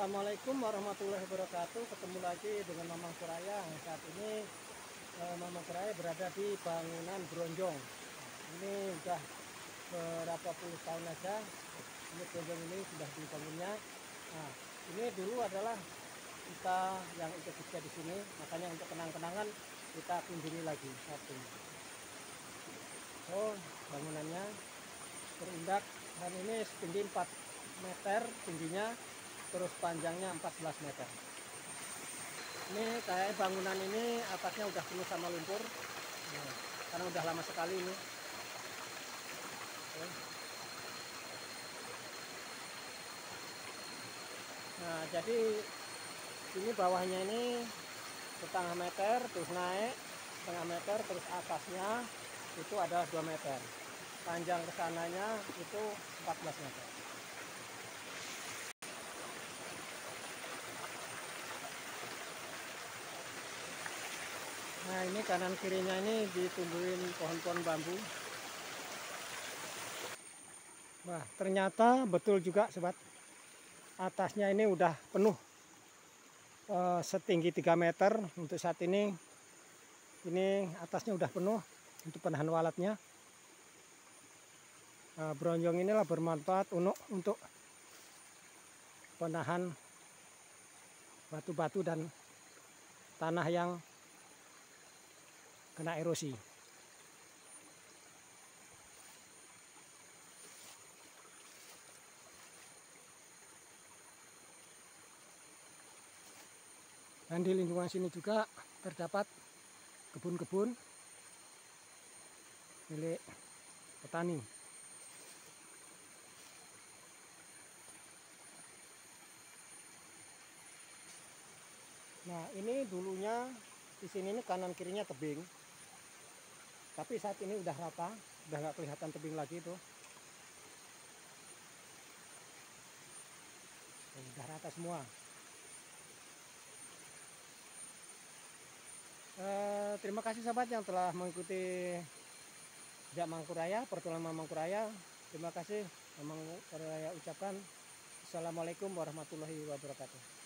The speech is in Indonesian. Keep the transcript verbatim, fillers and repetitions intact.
Assalamualaikum warahmatullahi wabarakatuh. Ketemu lagi dengan Mamang Suraya. Saat ini eh, Mamang Suraya berada di bangunan Bronjong. Ini sudah berapa puluh tahun aja. Ini Bronjong ini sudah dibangunnya. Nah, ini dulu adalah kita yang ikut kerja di sini. Makanya untuk kenang-kenangan kita kunjungi lagi satu. Oh, bangunannya berindak dan ini setinggi empat meter tingginya. Terus panjangnya empat belas meter. Ini kayak bangunan ini atasnya udah penuh sama lumpur, nah, karena udah lama sekali ini. Nah, jadi ini bawahnya ini setengah meter, terus naik setengah meter, terus atasnya itu ada dua meter. Panjang kesananya itu empat belas meter. Nah, ini kanan kirinya ini ditumbuhin pohon-pohon bambu. Wah, ternyata betul juga sobat. Atasnya ini udah penuh eh, setinggi tiga meter untuk saat ini. Ini atasnya udah penuh untuk penahan walatnya. Nah, bronjong inilah bermanfaat untuk, untuk penahan batu-batu dan tanah yang kena erosi. Dan di lingkungan sini juga terdapat kebun-kebun milik petani. Nah, ini dulunya di sini ini kanan kirinya tebing. Tapi saat ini udah rata, udah nggak kelihatan tebing lagi tuh. Udah rata semua. Eh, terima kasih sahabat yang telah mengikuti Jak Mangkuraya, pertualangan Mangkuraya. Terima kasih Mamang Suraya ucapkan Assalamualaikum warahmatullahi wabarakatuh.